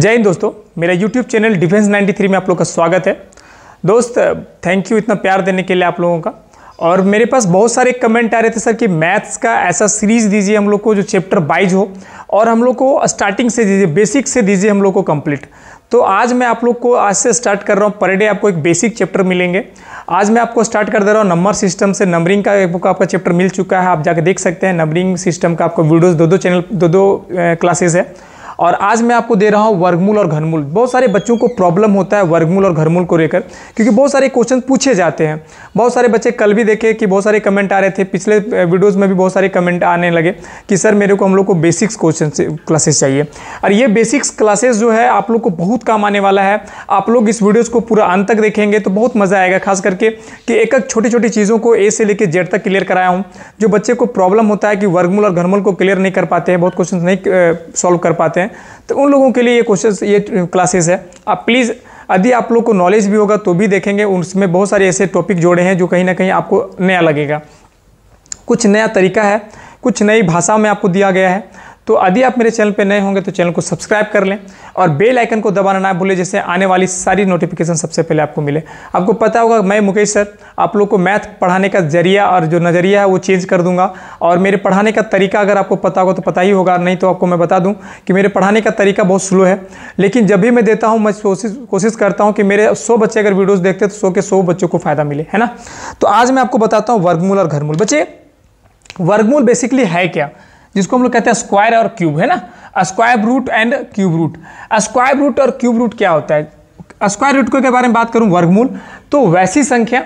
जय हिंद दोस्तों, मेरा YouTube चैनल डिफेंस 93 में आप लोग का स्वागत है। दोस्त थैंक यू इतना प्यार देने के लिए आप लोगों का। और मेरे पास बहुत सारे कमेंट आ रहे थे सर कि मैथ्स का ऐसा सीरीज़ दीजिए हम लोग को जो चैप्टर वाइज हो और हम लोग को स्टार्टिंग से दीजिए, बेसिक से दीजिए हम लोग को कंप्लीट। तो आज मैं आप लोग को आज से स्टार्ट कर रहा हूँ। पर डे आपको एक बेसिक चैप्टर मिलेंगे। आज मैं आपको स्टार्ट कर दे रहा हूँ नंबर सिस्टम से। नंबरिंग का आपका चैप्टर मिल चुका है, आप जाके देख सकते हैं। नंबरिंग सिस्टम का आपको वीडियोस दो क्लासेस है। और आज मैं आपको दे रहा हूँ वर्गमूल और घनमूल। बहुत सारे बच्चों को प्रॉब्लम होता है वर्गमूल और घनमूल को लेकर, क्योंकि बहुत सारे क्वेश्चन पूछे जाते हैं। बहुत सारे बच्चे कल भी देखे कि बहुत सारे कमेंट आ रहे थे, पिछले वीडियोस में भी बहुत सारे कमेंट आने लगे कि सर मेरे को हम लोग को बेसिक्स क्वेश्चन क्लासेस चाहिए। और ये बेसिक्स क्लासेस जो है आप लोग को बहुत काम आने वाला है। आप लोग इस वीडियोज़ को पूरा अंत तक देखेंगे तो बहुत मज़ा आएगा, खास करके कि एक एक छोटी छोटी चीज़ों को ए से लेकर जेड तक क्लियर कराया हूँ। जो बच्चे को प्रॉब्लम होता है कि वर्गमूल और घनमूल को क्लियर नहीं कर पाते हैं, बहुत क्वेश्चन नहीं सॉल्व कर पाते हैं, तो उन लोगों के लिए ये क्लासेस है। आप प्लीज़, यदि आप लोग को नॉलेज भी होगा तो भी देखेंगे। उसमें बहुत सारे ऐसे टॉपिक जोड़े हैं जो कहीं ना कहीं आपको नया लगेगा। कुछ नया तरीका है, कुछ नई भाषा में आपको दिया गया है। तो यदि आप मेरे चैनल पे नए होंगे तो चैनल को सब्सक्राइब कर लें और बेल आइकन को दबाना ना भूलें, जिससे आने वाली सारी नोटिफिकेशन सबसे पहले आपको मिले। आपको पता होगा मैं मुकेश सर आप लोग को मैथ पढ़ाने का जरिया और जो नज़रिया है वो चेंज कर दूंगा। और मेरे पढ़ाने का तरीका अगर आपको पता होगा तो पता ही होगा, नहीं तो आपको मैं बता दूं कि मेरे पढ़ाने का तरीका बहुत स्लो है। लेकिन जब भी मैं देता हूँ मैं कोशिश करता हूँ कि मेरे 100 बच्चे अगर वीडियोज़ देखते हैं तो 100 के 100 बच्चों को फ़ायदा मिले, है ना। तो आज मैं आपको बताता हूँ वर्गमूल और घनमूल। बच्चे वर्गमूल बेसिकली है क्या, जिसको हम लोग कहते हैं स्क्वायर और क्यूब, है ना। Square root and cube root. Square root और क्यूब रूट क्या होता है? स्क्वायर रूट के बारे में बात करूं, वर्गमूल तो वैसी संख्या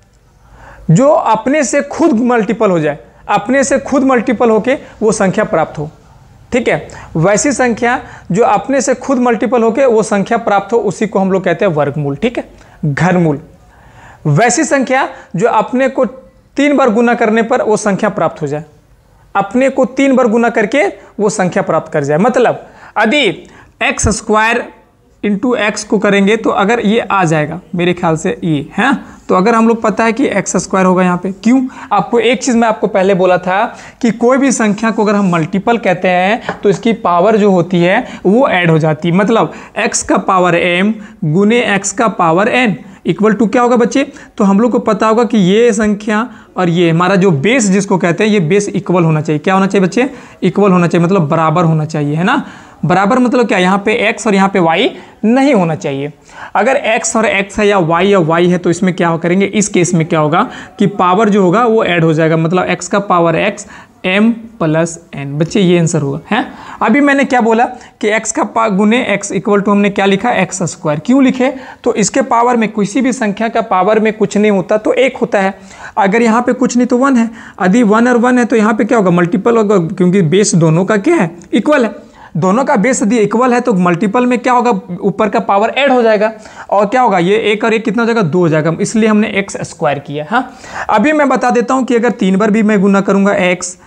जो अपने से खुद मल्टीपल हो जाए, अपने से खुद मल्टीपल होके वो संख्या प्राप्त हो। ठीक है, वैसी संख्या जो अपने से खुद मल्टीपल होके वो संख्या प्राप्त हो, उसी को हम लोग कहते हैं वर्गमूल। ठीक है। घनमूल वैसी संख्या जो अपने को 3 बार गुना करने पर वो संख्या प्राप्त हो जाए, अपने को 3 बार गुना करके वो संख्या प्राप्त कर जाए। मतलब यदि एक्स स्क्वायर इंटू एक्स को करेंगे तो अगर ये आ जाएगा मेरे ख्याल से ये है, तो अगर हम लोग पता है कि एक्स स्क्वायर होगा यहाँ पे, क्यों? आपको एक चीज़ मैं आपको पहले बोला था कि कोई भी संख्या को अगर हम मल्टीपल कहते हैं तो इसकी पावर जो होती है वो ऐड हो जाती है। मतलब एक्स का पावर m गुने एक्स का पावर n इक्वल टू क्या होगा बच्चे? तो हम लोग को पता होगा कि ये संख्या और ये हमारा जो बेस जिसको कहते हैं, ये बेस इक्वल होना चाहिए। क्या होना चाहिए बच्चे? इक्वल होना चाहिए, मतलब बराबर होना चाहिए, है ना। बराबर मतलब क्या? यहाँ पे x और यहाँ पे y नहीं होना चाहिए। अगर x और x है या y है तो इसमें क्या करेंगे? इस केस में क्या होगा कि पावर जो होगा वो ऐड हो जाएगा। मतलब x का power x m plus n। बच्चे ये आंसर होगा, है। अभी मैंने क्या बोला कि x का गुने x इक्वल टू हमने क्या लिखा? X square. क्यों लिखे? तो इसके पावर में किसी भी संख्या का पावर में कुछ नहीं होता तो 1 होता है। अगर यहाँ पे कुछ नहीं तो 1 है। यदि 1 और 1 है तो यहाँ पे क्या होगा? मल्टीपल होगा, क्योंकि बेस दोनों का क्या है? इक्वल है। दोनों का बेस यदि इक्वल है तो मल्टीपल में क्या होगा? ऊपर का पावर ऐड हो जाएगा और क्या होगा? ये 1 और 1 कितना हो जाएगा? 2 हो जाएगा। इसलिए हमने एक्स स्क्वायर किया। हाँ, अभी मैं बता देता हूँ कि अगर 3 बार भी मैं गुना करूँगा X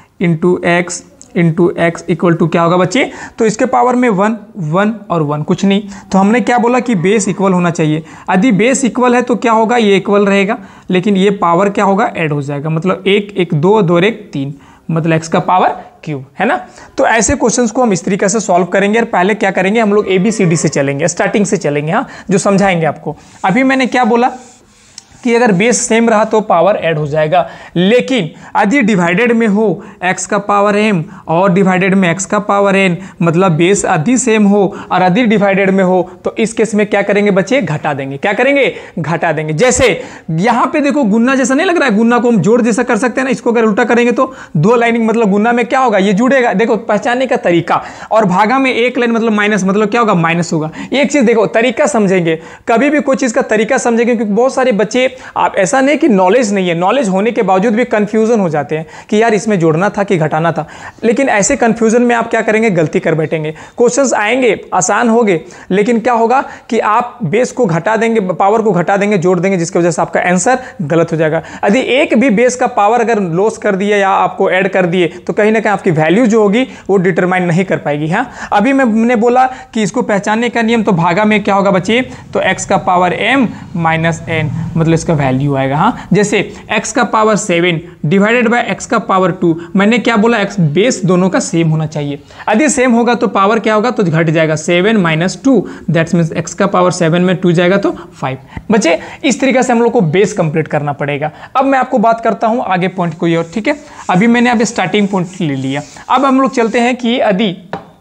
into X equal to क्या होगा बच्चे? तो इसके पावर में 1 और 1 कुछ नहीं। तो हमने क्या बोला कि बेस इक्वल होना चाहिए। यदि बेस इक्वल है तो क्या होगा? ये इक्वल रहेगा, लेकिन ये पावर क्या होगा? ऐड हो जाएगा। मतलब 1 2 2 1 3, मतलब एक्स का पावर क्यूब, है ना। तो ऐसे क्वेश्चंस को हम इस तरीके से सॉल्व करेंगे। और पहले क्या करेंगे हम लोग? ABCD से चलेंगे, स्टार्टिंग से चलेंगे, हाँ, जो समझाएंगे आपको। अभी मैंने क्या बोला कि अगर बेस सेम रहा तो पावर ऐड हो जाएगा, लेकिन यदि डिवाइडेड में हो x का पावर m और डिवाइडेड में x का पावर n, मतलब बेस यदि सेम हो और यदि डिवाइडेड में हो तो इस केस में क्या करेंगे बच्चे? घटा देंगे। क्या करेंगे? घटा देंगे। जैसे यहाँ पे देखो गुन्ना जैसा नहीं लग रहा है? गुन्ना को हम जोड़ जैसा कर सकते हैं ना। इसको अगर उल्टा करेंगे तो 2 लाइनिंग, मतलब गुन्ना में क्या होगा? ये जुड़ेगा। देखो पहचानने का तरीका। और भागा में 1 लाइन मतलब माइनस, मतलब क्या होगा? माइनस होगा। एक चीज देखो, तरीका समझेंगे, कभी भी कोई चीज का तरीका समझेंगे, क्योंकि बहुत सारे बच्चे, आप ऐसा नहीं कि नॉलेज नहीं है, नॉलेज होने के बावजूद भी कंफ्यूजन हो जाते हैं कि यार इसमें जोड़ना था कि घटाना था। लेकिन ऐसे कंफ्यूजन में आप क्या करेंगे? गलती कर बैठेंगे। क्वेश्चंस आएंगे आसान होंगे, लेकिन क्या होगा कि आप बेस को घटा देंगे, पावर को घटा देंगे, जोड़ देंगे, जिसकी वजह से आपका आंसर गलत हो जाएगा। यदि एक भी बेस का पावर अगर लॉस कर दिए या आपको ऐड कर दिए तो कहीं ना कहीं आपकी वैल्यू जो होगी वो डिटरमाइन नहीं कर पाएगी। हाँ, अभी मैंने बोला कि इसको पहचानने का नियम, तो भागा में क्या होगा बच्चे? तो एक्स का पावर m माइनस n, मतलब इसका वैल्यू आएगा। हाँ, जैसे x का पावर 7 डिवाइडेड बाय x का पावर 2, मैंने क्या बोला, x बेस दोनों का सेम होना चाहिए। यदि सेम होगा तो पावर क्या होगा, तो घट जाएगा 7 माइनस 2, दैट्स मीन्स x का पावर 7 में 2 जाएगा तो 5। बच्चे इस तरीके से हम लोग को बेस कंप्लीट करना पड़ेगा। अब मैं आपको बात करता हूँ आगे पॉइंट कोई और, ठीक है। अभी मैंने अब स्टार्टिंग पॉइंट ले लिया, अब हम लोग चलते हैं कि यदि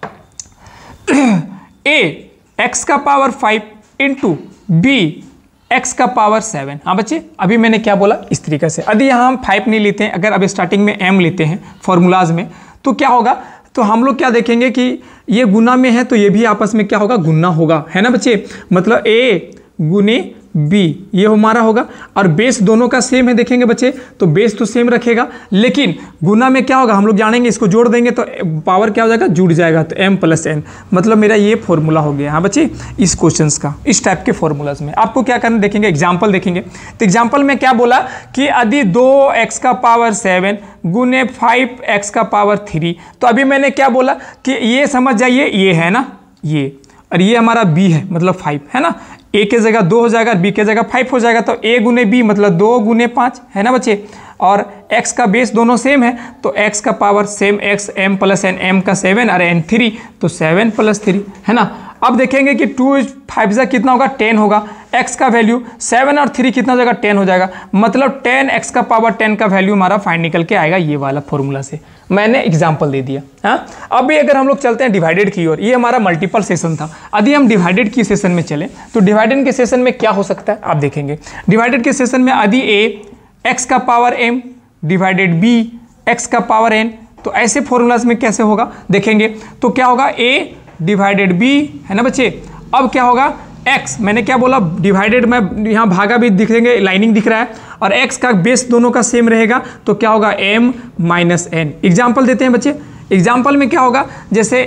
a x का पावर 5 इंटू बी x का पावर 7, हाँ बच्चे अभी मैंने क्या बोला इस तरीके से। यदि यहाँ हम 5 नहीं लेते हैं, अगर अभी स्टार्टिंग में m लेते हैं फॉर्मूलाज में, तो क्या होगा, तो हम लोग क्या देखेंगे कि ये गुना में है तो ये भी आपस में क्या होगा, गुना होगा, है ना बच्चे। मतलब a गुने बी ये हमारा होगा, और बेस दोनों का सेम है देखेंगे बच्चे, तो बेस तो सेम रखेगा, लेकिन गुना में क्या होगा, हम लोग जानेंगे, इसको जोड़ देंगे तो पावर क्या हो जाएगा, जुड़ जाएगा, तो m प्लस n, मतलब मेरा ये फॉर्मूला हो गया। हाँ बच्चे, इस क्वेश्चंस का इस टाइप के फॉर्मूलाज में आपको क्या करना, देखेंगे एग्जाम्पल देखेंगे। तो एग्जाम्पल में क्या बोला कि यदि 2x का पावर 7 गुने 5x का पावर 3, तो अभी मैंने क्या बोला कि ये समझ जाइए, ये है ना ये, और ये हमारा b है मतलब 5 है ना, a के जगह 2 हो जाएगा, b के जगह 5 हो जाएगा, तो a गुने b मतलब 2 गुने 5 है ना बच्चे, और x का बेस दोनों सेम है तो x का power same x, m plus n, m का 7 और n 3, तो 7 प्लस 3 है ना। अब देखेंगे कि 2 5 से कितना होगा, 10 होगा, x का वैल्यू 7 और 3 कितना हो जाएगा, 10 हो जाएगा, मतलब 10x का पावर 10 का वैल्यू हमारा फाइंड निकल के आएगा ये वाला फॉर्मूला से। मैंने एग्जाम्पल दे दिया। हाँ, अभी अगर हम लोग चलते हैं डिवाइडेड की ओर, ये हमारा मल्टीपल सेशन था, यदि हम डिवाइडेड की सेशन में चलें तो डिवाइडेड के सेशन में क्या हो सकता है आप देखेंगे। डिवाइडेड के सेशन में यदि a x का power m divided b x का पावर n, तो ऐसे फॉर्मूलाज में कैसे होगा देखेंगे, तो क्या होगा a डिवाइडेड b है ना बच्चे। अब क्या होगा, x मैंने क्या बोला, डिवाइडेड में यहाँ भागा भी दिखेंगे, लाइनिंग दिख रहा है, और x का बेस दोनों का सेम रहेगा, तो क्या होगा m माइनस n। एग्जाम्पल देते हैं बच्चे, एग्जाम्पल में क्या होगा, जैसे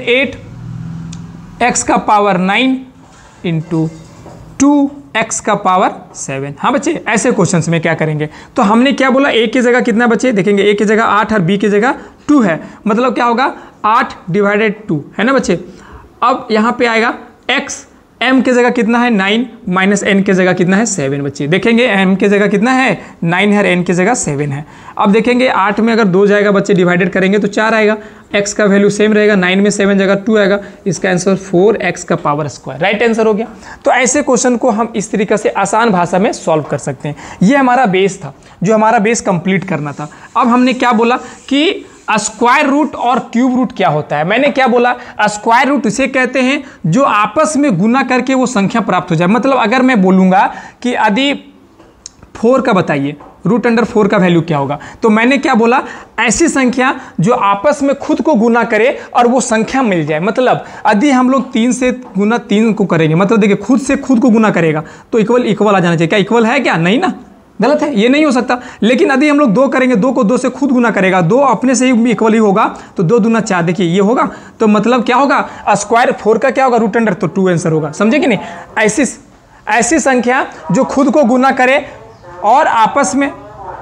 8x का पावर 9 इंटू 2x का पावर 7। हाँ बच्चे, ऐसे क्वेश्चंस में क्या करेंगे, तो हमने क्या बोला, a की जगह कितना बच्चे देखेंगे, a की जगह 8 और b की जगह 2 है, मतलब क्या होगा 8 डिवाइडेड 2 है ना बच्चे। अब यहाँ पे आएगा x, m के जगह कितना है 9 माइनस n के जगह कितना है 7 बच्चे, देखेंगे m के जगह कितना है 9 है, n के जगह 7 है। अब देखेंगे 8 में अगर 2 जाएगा बच्चे, डिवाइडेड करेंगे तो 4 आएगा, x का वैल्यू सेम रहेगा, 9 में 7 जगह 2 आएगा, इसका आंसर 4x का पावर स्क्वायर, राइट आंसर हो गया। तो ऐसे क्वेश्चन को हम इस तरीके से आसान भाषा में सॉल्व कर सकते हैं। ये हमारा बेस था, जो हमारा बेस कंप्लीट करना था। अब हमने क्या बोला कि स्क्वायर रूट और क्यूब रूट क्या होता है। मैंने क्या बोला, स्क्वायर रूट इसे कहते हैं जो आपस में गुना करके वो संख्या प्राप्त हो जाए। मतलब अगर मैं बोलूँगा कि यदि 4 का बताइए रूट अंडर 4 का वैल्यू क्या होगा, तो मैंने क्या बोला, ऐसी संख्या जो आपस में खुद को गुना करे और वो संख्या मिल जाए। मतलब यदि हम लोग 3 से गुना 3 को करेंगे, मतलब देखिए खुद से खुद को गुना करेगा तो इक्वल इक्वल आ जाना चाहिए। क्या इक्वल है क्या, नहीं ना, गलत है, ये नहीं हो सकता। लेकिन यदि हम लोग 2 करेंगे, 2 को 2 से खुद गुना करेगा, 2 अपने से ही इक्वल ही होगा, तो 2 दूना 4, देखिए ये होगा, तो मतलब क्या होगा, स्क्वायर 4 का क्या होगा रूट अंडर, तो 2 आंसर होगा, समझे कि नहीं। ऐसी संख्या जो खुद को गुना करे और आपस में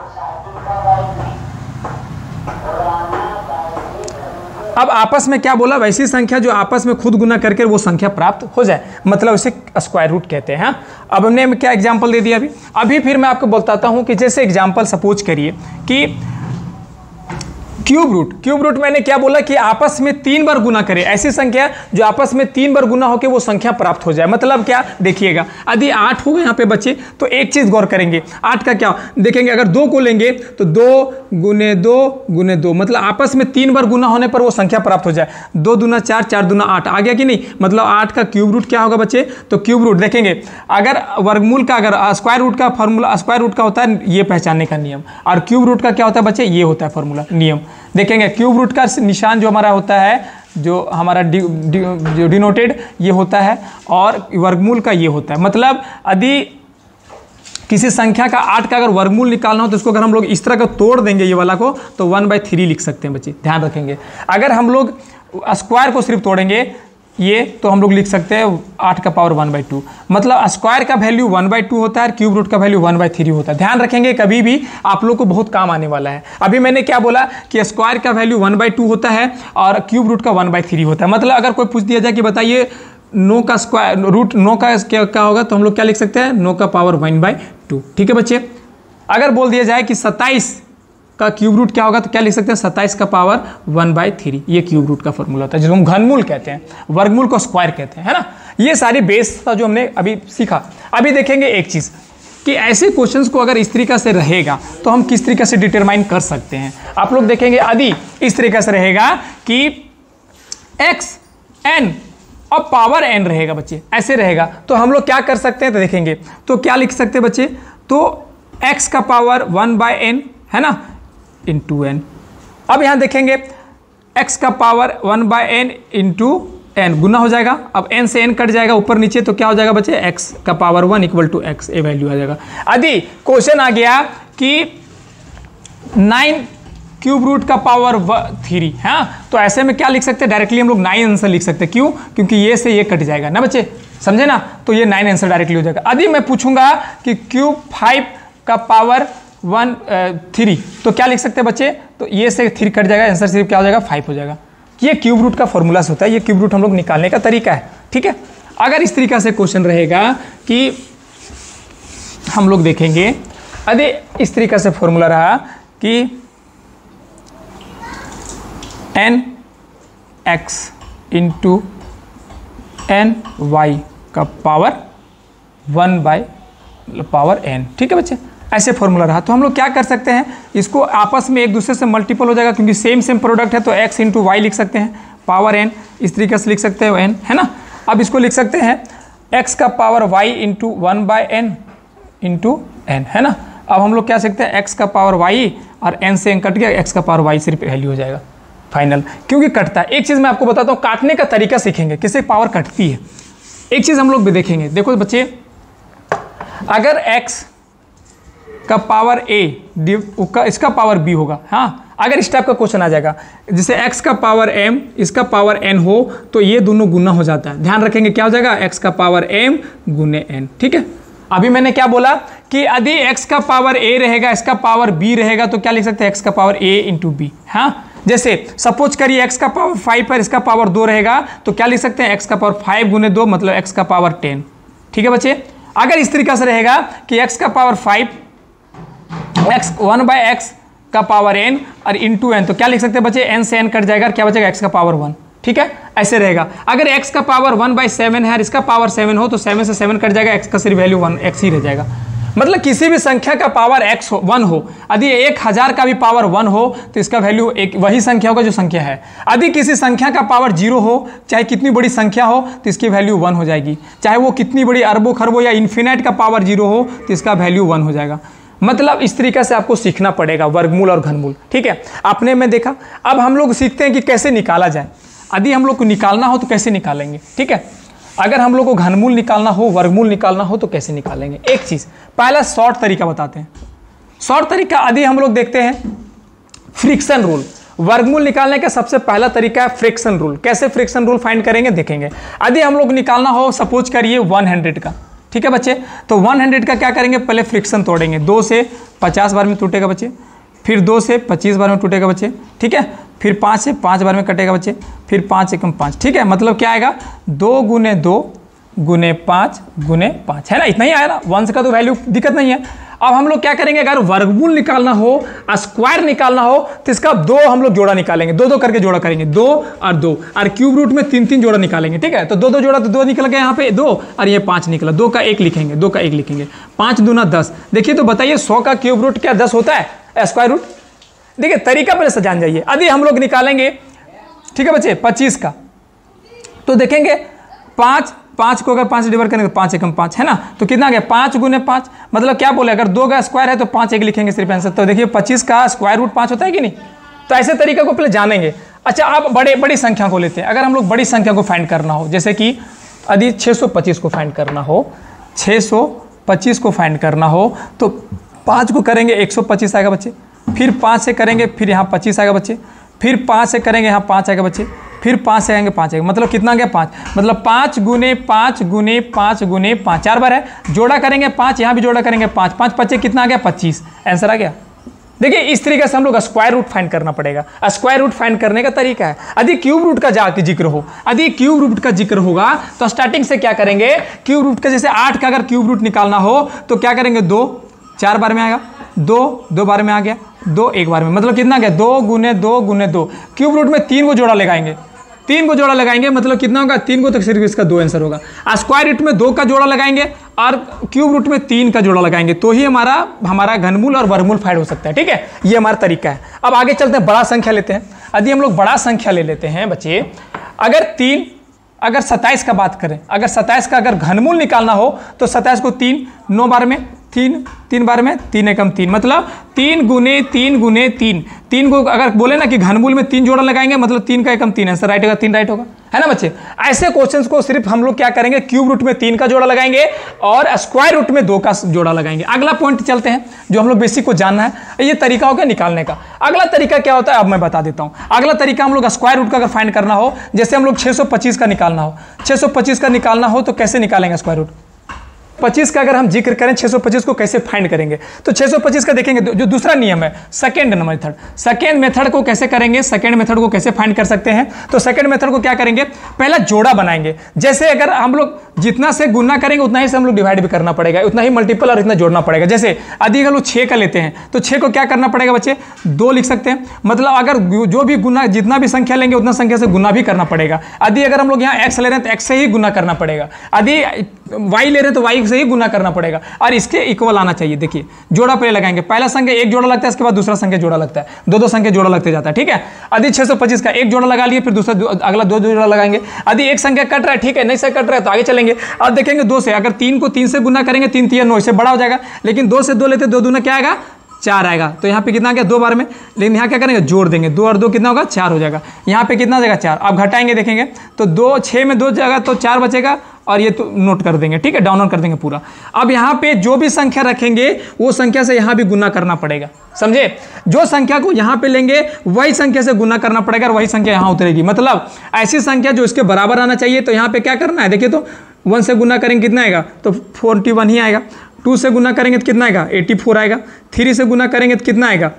अब आपस में क्या बोला, वैसी संख्या जो आपस में खुद गुना करके वो संख्या प्राप्त हो जाए, मतलब उसे स्क्वायर रूट कहते हैं। हाँ, अब हमने क्या एग्जांपल दे दिया अभी फिर मैं आपको बताता हूँ कि जैसे एग्जांपल सपोज करिए कि क्यूब रूट मैंने क्या बोला कि आपस में 3 बार गुना करे, ऐसी संख्या जो आपस में 3 बार गुना होकर वो संख्या प्राप्त हो जाए। मतलब क्या देखिएगा, यदि 8 हो गए यहाँ पे बच्चे, तो एक चीज गौर करेंगे, 8 का क्या देखेंगे, अगर 2 को लेंगे तो 2 गुने 2 गुने 2, मतलब आपस में 3 बार गुना होने पर वो संख्या प्राप्त हो जाए। 2 दूना 4, 4 दूना 8 आ गया कि नहीं, मतलब 8 का क्यूब रूट क्या होगा बच्चे, तो क्यूब रूट देखेंगे, अगर वर्गमूल का, अगर स्क्वायर रूट का फॉर्मूला, स्क्वायर रूट का होता है ये पहचानने का नियम, और क्यूब रूट का क्या होता है बच्चे, ये होता है फॉर्मूला नियम। देखेंगे क्यूब रूट का निशान जो हमारा होता है, जो हमारा डिनोटेड ये होता है, और वर्गमूल का ये होता है। मतलब यदि किसी संख्या का 8 का अगर वर्गमूल निकालना हो तो उसको अगर हम लोग इस तरह का तोड़ देंगे ये वाला को, तो 1/3 लिख सकते हैं बच्चे, ध्यान रखेंगे। अगर हम लोग स्क्वायर को सिर्फ तोड़ेंगे ये, तो हम लोग लिख सकते हैं 8 का पावर 1/2, मतलब स्क्वायर का वैल्यू 1/2 होता है, क्यूब रूट का वैल्यू 1/3 होता है। ध्यान रखेंगे, कभी भी आप लोग को बहुत काम आने वाला है। अभी मैंने क्या बोला कि स्क्वायर का वैल्यू 1/2 होता है और क्यूब रूट का 1/3 होता है। मतलब अगर कोई पूछ दिया जाए कि बताइए 9 का स्क्वायर रूट 9 का क्या होगा, तो हम लोग क्या लिख सकते हैं, 9 का पावर 1/2 2। ठीक है बच्चे, अगर बोल दिया जाए कि 27 का क्यूब रूट क्या होगा तो क्या लिख सकते हैं, 27 का पावर 1/3। ये क्यूब रूट का फॉर्मूला होता है जिसको हम घनमूल कहते हैं, वर्गमूल को स्क्वायर कहते हैं, है ना। ये सारी बेस था जो हमने अभी सीखा। अभी देखेंगे एक चीज़ कि ऐसे क्वेश्चंस को अगर इस तरीके से रहेगा तो हम किस तरीके से डिटरमाइन कर सकते हैं। आप लोग देखेंगे यदि इस तरीके से रहेगा कि x n और पावर n रहेगा बच्चे, ऐसे रहेगा तो हम लोग क्या कर सकते हैं, तो देखेंगे तो क्या लिख सकते हैं बच्चे, तो x का पावर 1/n है ना इंटू n। अब यहाँ देखेंगे x का पावर 1/n इंटू n गुना हो जाएगा। अब n से n कट जाएगा ऊपर नीचे तो क्या हो जाएगा बच्चे, x का पावर 1 इक्वल टू x, ये वैल्यू आ जाएगा। यदि क्वेश्चन आ गया कि 9 क्यूब रूट का पावर 3, हाँ तो ऐसे में क्या लिख सकते हैं, डायरेक्टली हम लोग 9 आंसर लिख सकते हैं। क्यों, क्योंकि ये से ये कट जाएगा ना बच्चे, समझे ना, तो ये 9 आंसर डायरेक्टली हो जाएगा। यदि मैं पूछूंगा कि क्यूब 5 का पावर 3 तो क्या लिख सकते हैं बच्चे, तो ये से 3 कट जाएगा, आंसर सिर्फ क्या हो जाएगा 5 हो जाएगा। ये क्यूब रूट का फॉर्मूला से होता है, ये क्यूब रूट हम लोग निकालने का तरीका है। ठीक है, अगर इस तरीका से क्वेश्चन रहेगा कि हम लोग देखेंगे, यदि इस तरीका से फॉर्मूला रहा कि nx इंटू ny का पावर 1/n। ठीक है बच्चे, ऐसे फॉर्मूला रहा तो हम लोग क्या कर सकते हैं, इसको आपस में एक दूसरे से मल्टीपल हो जाएगा क्योंकि सेम प्रोडक्ट है, तो x इंटू वाई लिख सकते हैं, पावर n इस तरीके से लिख सकते हैं n, है ना। अब इसको लिख सकते हैं x का power y into 1/n into n, है ना। अब हम लोग क्या सकते हैं, x का पावर y और n से n कट गया, x का पावर y सिर्फ वैल्यू हो जाएगा फाइनल, क्योंकि कटता है। एक चीज़ मैं आपको बताता हूँ, काटने का तरीका सीखेंगे, किससे पावर कटती है। एक चीज़ हम लोग भी देखेंगे, देखो बच्चे, अगर x का पावर a इसका पावर b होगा, हाँ अगर इस टाइप का क्वेश्चन आ जाएगा, जैसे x का पावर m इसका पावर n हो तो ये दोनों गुना हो जाता है। ध्यान रखेंगे क्या हो जाएगा, x का पावर m गुने n। ठीक है, अभी मैंने क्या बोला कि यदि x का पावर a रहेगा, इसका पावर b रहेगा तो क्या लिख सकते हैं, x का पावर a इंटू b। हाँ, जैसे सपोज करिए x का पावर 5 पर इसका पावर 2 रहेगा तो क्या लिख सकते हैं, x का पावर 5 गुने 2 मतलब x का पावर 10। ठीक है बच्चे, अगर इस तरीके से रहेगा कि x का पावर 5 x 1/x का पावर n और इंटू n तो क्या लिख सकते हैं बच्चे, n से n कट जाएगा, क्या बचेगा, x का पावर 1। ठीक है, ऐसे रहेगा। अगर x का पावर 1/7 है और इसका पावर 7 हो तो 7 से 7 कट जाएगा, x का सिर्फ वैल्यू 1 x ही रह जाएगा। मतलब किसी भी संख्या का पावर x 1 हो, यदि 1000 का भी पावर 1 हो तो इसका वैल्यू एक वही संख्या होगा जो संख्या है। यदि किसी संख्या का पावर 0 हो, चाहे कितनी बड़ी संख्या हो तो इसकी वैल्यू 1 हो जाएगी, चाहे वो कितनी बड़ी अरबों खरबों या इन्फिनाइट का पावर 0 हो तो इसका वैल्यू 1 हो जाएगा। मतलब इस तरीके से आपको सीखना पड़ेगा वर्गमूल और घनमूल। ठीक है, आपने में देखा। अब हम लोग सीखते हैं कि कैसे निकाला जाए। यदि हम लोग को निकालना हो तो कैसे निकालेंगे। ठीक है, अगर हम लोग को घनमूल निकालना हो, वर्गमूल निकालना हो तो कैसे निकालेंगे। एक चीज़ पहला शॉर्ट तरीका बताते हैं। शॉर्ट तरीका यदि हम लोग देखते हैं फ्रिक्शन रूल। वर्गमूल निकालने का सबसे पहला तरीका है फ्रिक्शन रूल। कैसे फ्रिक्शन रूल फाइंड करेंगे देखेंगे। यदि हम लोग निकालना हो, सपोज करिए 100 का, ठीक है बच्चे, तो 100 का क्या करेंगे, पहले फ्रिक्शन तोड़ेंगे। 2 से 50 बार में टूटेगा बच्चे, फिर 2 से 25 बार में टूटेगा बच्चे, ठीक है, फिर 5 से 5 बार में कटेगा बच्चे, फिर 5 एकम 5। ठीक है, मतलब क्या आएगा, 2 गुने 2 गुने 5 गुने 5, है ना, इतना ही आया ना। 1 का तो वैल्यू दिक्कत नहीं है। अब हम लोग क्या करेंगे, अगर वर्गमूल निकालना हो, स्क्वायर निकालना हो तो इसका 2 हम लोग जोड़ा निकालेंगे, 2 करके जोड़ा करेंगे, 2 और 2, और क्यूब रूट में 3 जोड़ा निकालेंगे। ठीक है, तो 2 जोड़ा, तो 2 निकल गया यहाँ पे 2 और ये 5 निकला, 2 का 1 लिखेंगे, 2 का 1 लिखेंगे, 5 दूना 10। देखिए तो बताइए 100 का क्यूब रूट क्या 10 होता है, स्क्वायर रूट। देखिए तरीका पहले से जान जाइए। यदि हम लोग निकालेंगे, ठीक है बच्चे, 25 का, तो देखेंगे 5 को अगर 5 से डिवाइड करेंगे तो 5 एकम 5, है ना, तो कितना आ गया 5 गुने 5। मतलब क्या बोले, अगर 2 का स्क्वायर है तो 5 1 लिखेंगे सिर्फ आंसर। तो देखिए 25 का स्क्वायर रूट 5 होता है कि नहीं। तो ऐसे तरीका को पहले जानेंगे। अच्छा, आप बड़ी संख्या को लेते हैं। अगर हम लोग बड़ी संख्या को फाइंड करना हो, जैसे कि यदि 625 को फाइंड करना हो, 625 को फाइंड करना हो तो 5 को करेंगे 125 आएगा बच्चे, फिर 5 से करेंगे, फिर यहाँ 25 आएगा बच्चे, फिर 5 से करेंगे, यहाँ 5 आएगा बच्चे, फिर 5 से आएंगे 5 आएगा। मतलब कितना आ गया 5, मतलब 5 गुने 5 गुने 5 गुने 5, 4 बार है, जोड़ा करेंगे 5, यहाँ भी जोड़ा करेंगे 5, 5 5 कितना आ गया 25, आंसर आ गया। देखिए इस तरीके से हम लोग स्क्वायर रूट फाइंड करना पड़ेगा। स्क्वायर रूट फाइंड करने का तरीका है, यदि क्यूब रूट का जिक्र हो, यदि क्यूब रूट का जिक्र होगा तो स्टार्टिंग से क्या करेंगे, क्यूब रूट का जैसे 8 का अगर क्यूब रूट निकालना हो तो क्या करेंगे, 2 4 बार में आएगा, 2 बार में आ गया, 2 1 बार में, मतलब कितना गया 2 गुने 2 गुने 2। क्यूब रूट में 3 को जोड़ा लगाएंगे, 3 को जोड़ा लगाएंगे मतलब कितना होगा, 3 को, तो सिर्फ इसका 2 आंसर होगा। स्क्वायर रूट में 2 का जोड़ा लगाएंगे और क्यूब रूट में 3 का जोड़ा लगाएंगे, तो ही हमारा घनमूल और वर्गमूल फाइंड हो सकता है। ठीक है, ये हमारा तरीका है। अब आगे चलते हैं, बड़ा संख्या लेते हैं। यदि हम लोग बड़ा संख्या ले लेते हैं बच्चे, अगर 27 का बात करें, अगर 27 का अगर घनमूल निकालना हो तो 27 को 9 बार में, 3 बार में, 3 एकम 3, मतलब 3 गुने 3 गुने 3। 3 को अगर बोले ना कि घनमूल में 3 जोड़ा लगाएंगे मतलब 3 का एकम 3 आंसर राइट होगा, 3 राइट होगा, है ना बच्चे। ऐसे क्वेश्चंस को सिर्फ हम लोग क्या करेंगे, क्यूब रूट में 3 का जोड़ा लगाएंगे और स्क्वायर रूट में 2 का जोड़ा लगाएंगे। अगला पॉइंट चलते हैं जो हम लोग बेसिक को जानना है, ये तरीका हो गया निकालने का। अगला तरीका क्या होता है अब मैं बता देता हूं। अगला तरीका हम लोग स्क्वायर रूट का अगर फाइंड करना हो, जैसे हम लोग 625 का निकालना हो, 625 का निकालना हो तो कैसे निकालेंगे स्क्वायर रूट। 25 का अगर हम जिक्र करें 625 को कैसे फाइंड करेंगे, तो 625 का देखेंगे जो दूसरा नियम है सेकेंड मेथड। सेकेंड मेथड को कैसे करेंगे, सेकेंड मेथड को कैसे फाइंड कर सकते हैं, तो सेकेंड मेथड को क्या करेंगे, पहला जोड़ा बनाएंगे। जैसे अगर हम लोग जितना से गुना करेंगे उतना ही से हम लोग डिवाइड भी करना पड़ेगा, उतना ही मल्टीपल और इतना जोड़ना पड़ेगा। जैसे यदि हम लोग 6 का लेते हैं तो 6 को क्या करना पड़ेगा बच्चे, 2 लिख सकते हैं, मतलब अगर जो भी गुना जितना भी संख्या लेंगे उतना संख्या से गुना भी करना पड़ेगा। यदि अगर हम लोग यहाँ x ले रहे हैं तो x से ही गुना करना पड़ेगा, यदि y ले रहे हैं तो y से ही गुना करना पड़ेगा और इसके इक्वल आना चाहिए। देखिए जोड़ा पहले लगाएंगे, पहला संख्या 1 जोड़ा लगता है, इसके बाद दूसरा संख्या जोड़ा लगता है, 2 संख्या जोड़ा लगते जाता है। ठीक है, यदि 625 का 1 जोड़ा लगा लिए, फिर दूसरा अगला 2 जोड़ा लगाएंगे। यदि एक संख्या कट रहा है, ठीक है, नहीं से कट रहा है तो आगे चलेंगे। अब देखेंगे 2 से, अगर 3 को 3 से गुना करेंगे, 3 3 9, इससे बड़ा हो जाएगा, लेकिन 2 से 2 लेते 2 दूना क्या आएगा, 4 आएगा। तो यहाँ पे कितना आ गया, 2 बार में, लेकिन यहाँ क्या करेंगे, जोड़ देंगे, 2 और 2 कितना होगा, 4 हो जाएगा। यहाँ पे कितना आ जाएगा, 4। अब घटाएंगे देखेंगे तो 2 6 में 2 जाएगा तो 4 बचेगा, और ये तो नोट कर देंगे, ठीक है, डाउन कर देंगे पूरा। अब यहाँ पे जो भी संख्या रखेंगे वो संख्या से यहाँ भी गुना करना पड़ेगा, समझे। जो संख्या को यहाँ पे लेंगे वही संख्या से गुना करना पड़ेगा और वही संख्या यहाँ उतरेगी, मतलब ऐसी संख्या जो इसके बराबर आना चाहिए। तो यहाँ पे क्या करना है, देखिए तो 1 से गुना करेंगे कितना आएगा, तो 41 ही आएगा। 2 से गुना करेंगे तो कितना आएगा, 84 आएगा। 3 से गुना करेंगे तो कितना आएगा,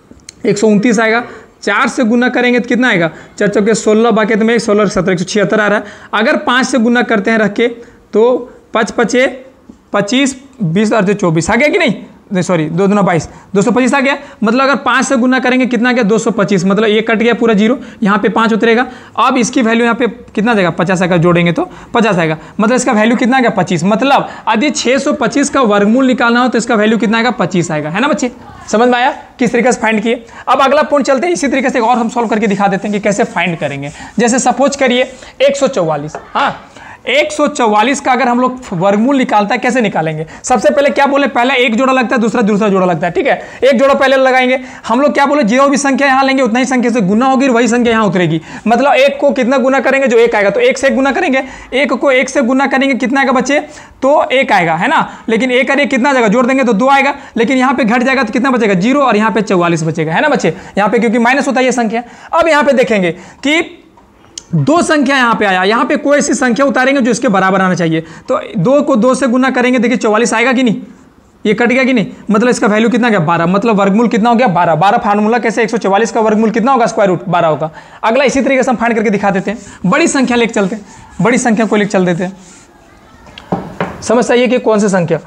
129 आएगा। 4 से गुना करेंगे तो कितना आएगा, 4 चौके 16, बाकी में 16 17 176 आ रहा है। अगर 5 से गुना करते हैं रख के तो 5 5 25 20 और 24 आ गया कि नहीं, सॉरी 2 दूना 22, 225 आ गया। मतलब अगर 5 से गुना करेंगे कितना आ गया, 225, मतलब ये कट गया पूरा 0, यहाँ पे 5 उतरेगा। अब इसकी वैल्यू यहाँ पे कितना देगा, 50 आएगा, जोड़ेंगे तो 50 आएगा, मतलब इसका वैल्यू कितना आएगा, 25। मतलब यदि 625 का वर्गमूल निकालना हो तो इसका वैल्यू कितना आएगा, 25 आएगा, है ना बच्चे। समझ में आया किस तरीके से फाइंड किए। अब अगला पॉइंट चलते हैं, इसी तरीके से और हम सॉल्व करके दिखा देते हैं कि कैसे फाइंड करेंगे। जैसे सपोज करिए 144, हाँ 144 का अगर हम लोग वर्गमूल निकालता है, कैसे निकालेंगे। सबसे पहले क्या बोले, पहला एक जोड़ा लगता है, दूसरा जोड़ा लगता है, ठीक है। एक जोड़ा पहले लगाएंगे हम लोग, क्या बोले, जो भी संख्या यहाँ लेंगे उतना ही संख्या से गुना होगी, वही संख्या यहाँ उतरेगी। मतलब 1 को कितना गुना करेंगे, जो 1 आएगा तो 1 से गुना करेंगे, 1 को 1 से गुना करेंगे कितना आएगा बच्चे, तो 1 आएगा, है ना। लेकिन 1 और 1 कितना जाएगा, जोड़ देंगे तो 2 आएगा, लेकिन यहाँ पे घट जाएगा तो कितना बचेगा, 0, और यहाँ पे 44 बचेगा, है ना बच्चे। यहाँ पे क्योंकि माइनस होता है ये संख्या। अब यहाँ पे देखेंगे कि 2 संख्या यहाँ पे आया, यहाँ पे कोई ऐसी संख्या उतारेंगे जो इसके बराबर आना चाहिए। तो 2 को 2 से गुना करेंगे, देखिए 44 आएगा कि नहीं, ये कट गया कि नहीं, मतलब इसका वैल्यू कितना गया, 12, मतलब वर्गमूल कितना हो गया, 12। 12 फार्मूला कैसे, 144 का वर्गमूल कितना होगा, स्क्वायर रूट 12 होगा। अगला इसी तरीके से हम फाइंड करके दिखा देते हैं। बड़ी संख्या लेके चलते हैं, बड़ी संख्या को लेकर चल देते हैं। समझ आइए कि कौन सी संख्या,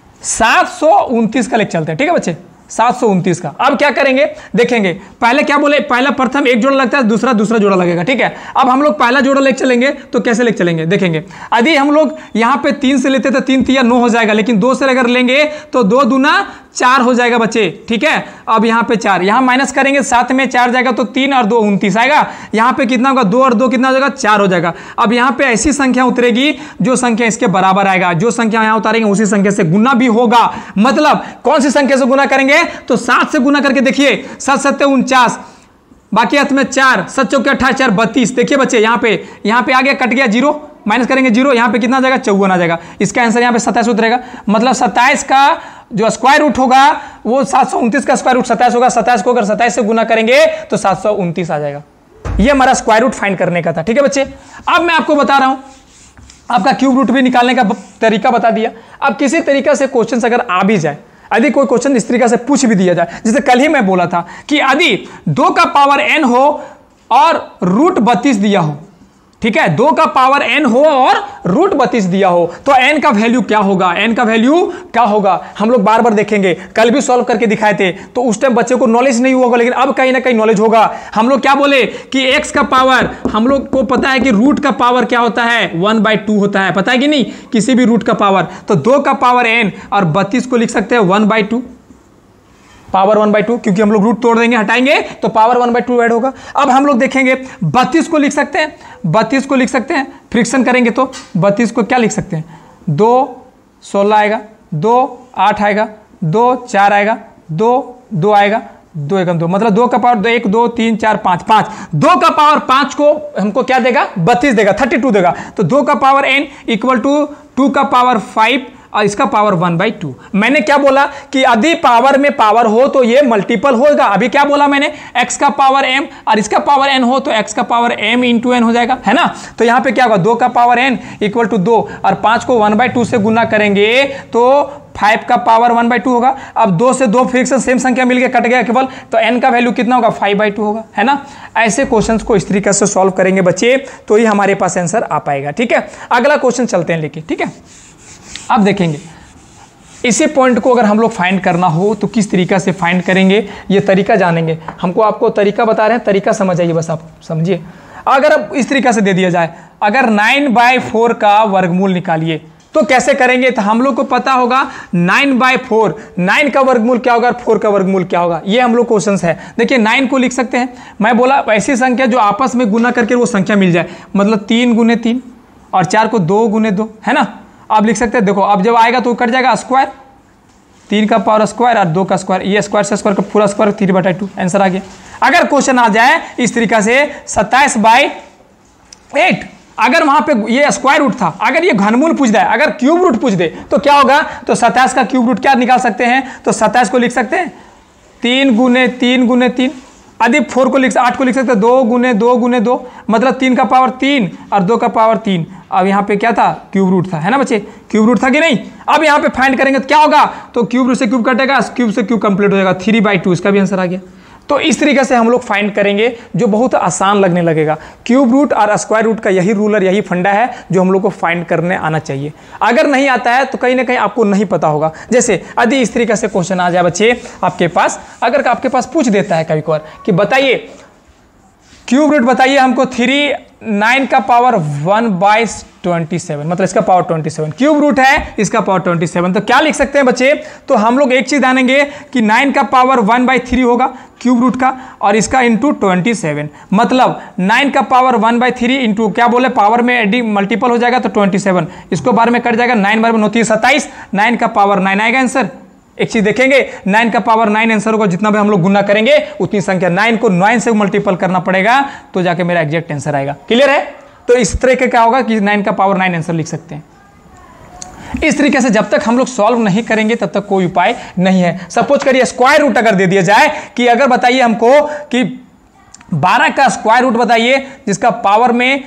729 का लेके चलते हैं, ठीक है बच्चे, 729 का। अब क्या करेंगे, देखेंगे पहले क्या बोले, पहला प्रथम एक जोड़ा लगता है, दूसरा जोड़ा लगेगा, ठीक है। अब हम लोग पहला जोड़ा लेके चलेंगे तो कैसे लेके चलेंगे, देखेंगे यदि हम लोग यहाँ पे 3 से लेते तो 3 3 9 हो जाएगा, लेकिन 2 से अगर लेंगे तो 2 दूना 4 हो जाएगा बच्चे, ठीक है। अब यहाँ पे 4, यहाँ माइनस करेंगे 7 में 4 जाएगा तो 3 और 2 29 आएगा। यहाँ पे कितना होगा, 2 और 2 कितना हो जाएगा, 4 हो जाएगा। अब यहाँ पे ऐसी संख्या उतरेगी जो संख्या इसके बराबर आएगा, जो संख्या यहाँ उतारेंगे उसी संख्या से गुना भी होगा। मतलब कौन सी संख्या से गुना करेंगे, तो 7 से गुना करके देखिए, 7 7 49, बाकी हाथ में 4, 7 चौके 28 4 32। देखिए बच्चे यहाँ पे आ गया, कट गया 0, माइनस करेंगे 0, यहाँ पे कितना आ जाएगा, 54 आ जाएगा। इसका आंसर यहाँ पे 27 उतरेगा। मतलब 27 का जो स्क्वायर रूट होगा वो 729 का स्क्वायर रूट 27 होगा। 27 को अगर 27 से गुना करेंगे तो 729 आ जाएगा। ये हमारा स्क्वायर रूट फाइंड करने का था, ठीक है बच्चे। अब मैं आपको बता रहा हूं, आपका क्यूब रूट भी निकालने का तरीका बता दिया। अब किसी तरीका से क्वेश्चन अगर आ भी जाए, यदि कोई क्वेश्चन इस तरीके से पूछ भी दिया जाए, जैसे कल ही मैं बोला था कि यदि 2 का पावर n हो और रूट 32 दिया हो, ठीक है, 2 का पावर n हो और रूट 32 दिया हो, तो n का वैल्यू क्या होगा, n का वैल्यू क्या होगा, हम लोग बार बार देखेंगे। कल भी सॉल्व करके दिखाए थे, तो उस टाइम बच्चे को नॉलेज नहीं होगा, लेकिन अब कहीं ना कहीं नॉलेज होगा। हम लोग क्या बोले कि x का पावर, हम लोग को पता है कि रूट का पावर क्या होता है, 1/2 होता है, पता है कि नहीं, किसी भी रूट का पावर। तो 2 का पावर n और 32 को लिख सकते हैं 1/2, पावर 1/2, क्योंकि हम लोग रूट तोड़ देंगे, हटाएंगे तो पावर 1/2 ऐड होगा। अब हम लोग देखेंगे 32 को लिख सकते हैं, 32 को लिख सकते हैं, फ्रिक्शन करेंगे तो 32 को क्या लिख सकते हैं, 2 16 आएगा, 2 8 आएगा, 2 4 आएगा, 2 2 आएगा, 2 एकम 2, मतलब 2 का पावर 1 2 3 4 5 5, 2 का पावर 5 को हमको क्या देगा, 32 देगा, 32 देगा। तो 2 का पावर n इक्वल टू 2 का पावर 5 और इसका पावर 1/2। मैंने क्या बोला कि यदि पावर में पावर हो तो ये मल्टीपल होगा। अभी क्या बोला मैंने, x का पावर m और इसका पावर n हो तो x का पावर m इंटू n हो जाएगा, है ना। तो यहाँ पे क्या होगा, 2 का पावर n इक्वल टू 2 और 5 को 1/2 से गुना करेंगे तो 5 का पावर 1/2 होगा। अब 2 से 2 फ्रिक्शन सेम संख्या मिल गया, कट गया केवल, तो n का वैल्यू कितना होगा, 5/2 होगा, है ना। ऐसे क्वेश्चंस को इस तरीके से सॉल्व करेंगे बच्चे, तो ही हमारे पास आंसर आ पाएगा, ठीक है। अगला क्वेश्चन चलते हैं लेके, ठीक है। अब देखेंगे इसी पॉइंट को अगर हम लोग फाइंड करना हो तो किस तरीका से फाइंड करेंगे, ये तरीका जानेंगे। हमको आपको तरीका बता रहे हैं, तरीका समझ आइए, बस आप समझिए। अगर अब इस तरीका से दे दिया जाए, अगर 9/4 का वर्गमूल निकालिए तो कैसे करेंगे, तो हम लोग को पता होगा 9/4, 9 का वर्गमूल क्या होगा, 4 का वर्गमूल क्या होगा, ये हम लोग क्वेश्चन है। देखिए 9 को लिख सकते हैं, मैं बोला ऐसी संख्या जो आपस में गुना करके वो संख्या मिल जाए, मतलब 3 × 3 और 4 को 2 × 2, है ना। आप लिख सकते हैं, देखो अब जब आएगा तो कट जाएगा स्क्वायर, 3 का पावर स्क्वायर और 2 का स्क्वायर, ये स्क्वायर से स्क्वायर का पूरा स्क्वायर 3/2, आंसर आ गया। अगर क्वेश्चन आ जाए इस तरीका से 27/8, अगर वहां पे ये स्क्वायर रूट था, अगर ये घनमूल पूछ दे, अगर क्यूब रूट पूछ दे तो क्या होगा, तो 27 का क्यूब रूट क्या निकाल सकते हैं, तो 27 को लिख सकते हैं 3 × 3 × 3, यदि 4 को लिख 8 को लिख सकते हैं 2 × 2 × 2, मतलब 3 का पावर 3 और 2 का पावर 3। अब यहाँ पे क्या था, क्यूब रूट था, है ना बच्चे, क्यूब रूट था कि नहीं। अब यहाँ पे फाइंड करेंगे तो क्या होगा, तो क्यूब रूट से क्यूब कटेगा, क्यूब से क्यूब कंप्लीट हो जाएगा, 3/2, इसका भी आंसर आ गया। तो इस तरीके से हम लोग फाइंड करेंगे, जो बहुत आसान लगने लगेगा। क्यूब रूट और स्क्वायर रूट का यही रूलर, यही फंडा है जो हम लोग को फाइंड करने आना चाहिए। अगर नहीं आता है तो कहीं ना कहीं आपको नहीं पता होगा। जैसे यदि इस तरीके से क्वेश्चन आ जाए बच्चे आपके पास, अगर आपके पास पूछ देता है कभी कभार कि बताइए क्यूब रूट बताइए हमको 9 का पावर 1/27, मतलब इसका पावर 27, क्यूब रूट है इसका पावर 27, तो क्या लिख सकते हैं बच्चे, तो हम लोग एक चीज जानेंगे कि 9 का पावर 1/3 होगा क्यूब रूट का, और इसका इंटू 27, मतलब 9 का पावर 1/3 इंटू क्या बोले, पावर में एडी मल्टीपल हो जाएगा तो 27, इसको बार में कट जाएगा, 9 बार में 9 27, 9 का पावर 9 आएगा आंसर। एक चीज देखेंगे, 9 का पावर 9 आंसर होगा, जितना भी हम लोग गुना करेंगे उतनी संख्या 9 को 9 से मल्टीपल करना पड़ेगा, तो जाके मेरा एग्जैक्ट आंसर आएगा। क्लियर है। तो इस तरह के क्या होगा कि 9 का पावर 9 आंसर लिख सकते हैं। इस तरीके से जब तक हम लोग सॉल्व नहीं करेंगे तब तक कोई उपाय नहीं है। सपोज करिए स्क्वायर रूट अगर दे दिया जाए कि अगर बताइए हमको कि 12 का स्क्वायर रूट बताइए जिसका पावर में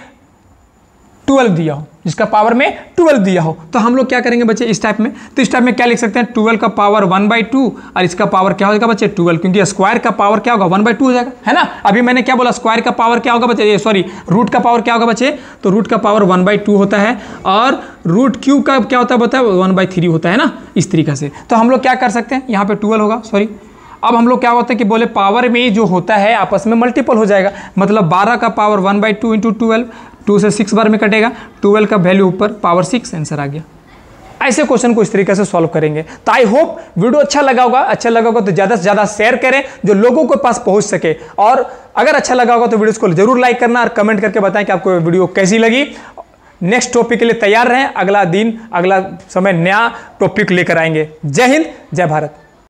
12 दिया हो, जिसका पावर में 12 दिया हो, तो हम लोग क्या करेंगे बच्चे इस टाइप में, तो इस टाइप में क्या लिख सकते हैं, 12 का पावर 1/2 और इसका पावर क्या होगा बच्चे 12, क्योंकि स्क्वायर का पावर क्या होगा 1/2 हो जाएगा, है ना। अभी मैंने क्या बोला, स्क्वायर का पावर क्या होगा बच्चे, सॉरी रूट का पावर क्या होगा बच्चे, तो रूट का पावर 1/2 होता है और रूट क्यूब का क्या होता है 1/3 होता है ना, इस तरीके से। तो हम लोग क्या कर सकते हैं, यहाँ पे 12 होगा, सॉरी अब हम लोग क्या होता है कि बोले पावर में जो होता है आपस में मल्टीपल हो जाएगा, मतलब 12 का पावर 1/2 इंटू 12, 2 से 6 बार में कटेगा, 12 का वैल्यू ऊपर पावर 6, आंसर आ गया। ऐसे क्वेश्चन को इस तरीके से सॉल्व करेंगे। तो आई होप वीडियो अच्छा लगा होगा तो ज़्यादा से ज़्यादा शेयर करें जो लोगों के पास पहुंच सके, और अगर अच्छा लगा होगा तो वीडियो को जरूर लाइक करना और कमेंट करके बताएं कि आपको वीडियो कैसी लगी। नेक्स्ट टॉपिक के लिए तैयार रहें, अगला दिन अगला समय नया टॉपिक लेकर आएंगे। जय हिंद, जय भारत।